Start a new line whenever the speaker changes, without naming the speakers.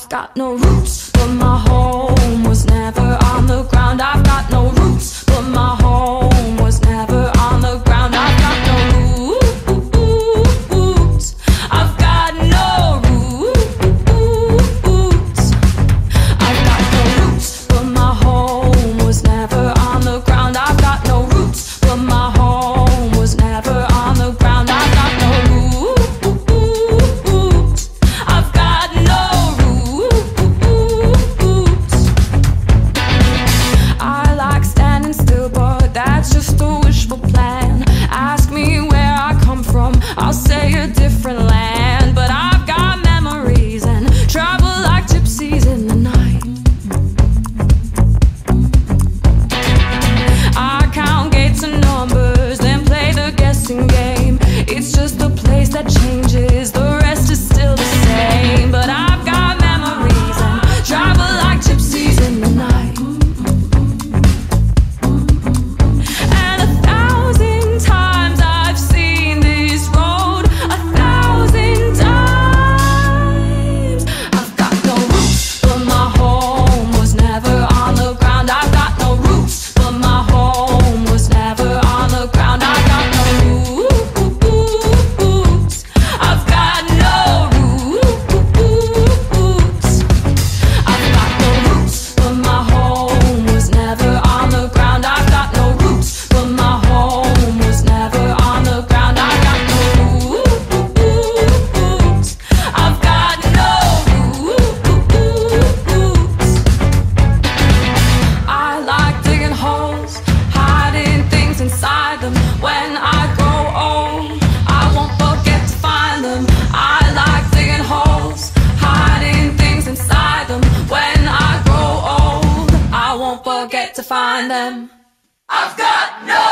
I've got no roots, but my home was never on the ground. I've got no roots, but my home was never on the ground. I've got no roots. I've got no roots. I've got no roots, but my home was never on the ground. I've got no roots, but my home was never on the ground. I've got no roots. I've got no roots. I like standing still, but that's just a wishful plan. Ask me where I come from, I'll say a different land. But I've got memories and travel like gypsies in the night. I count gates and numbers, then play the guessing game. It's just a place that changes, the rest is still the same. But I've got memories and travel like gypsies in the night. And 1,000 times I've seen this road, 1,000 times. I've got no roots, but my home was never on the ground. I've got no roots, but my home was never on the ground. I've got no roots. I've got no roots. I've got no roots, but my home was never on the ground. I've got no roots, but my home was never on the ground. I've got no roots. I've got no roots. I like digging holes, hiding things inside them. When I grow old, I won't forget to find them. I like digging holes, hiding things inside them. When I grow old, I won't forget to find them. I've got no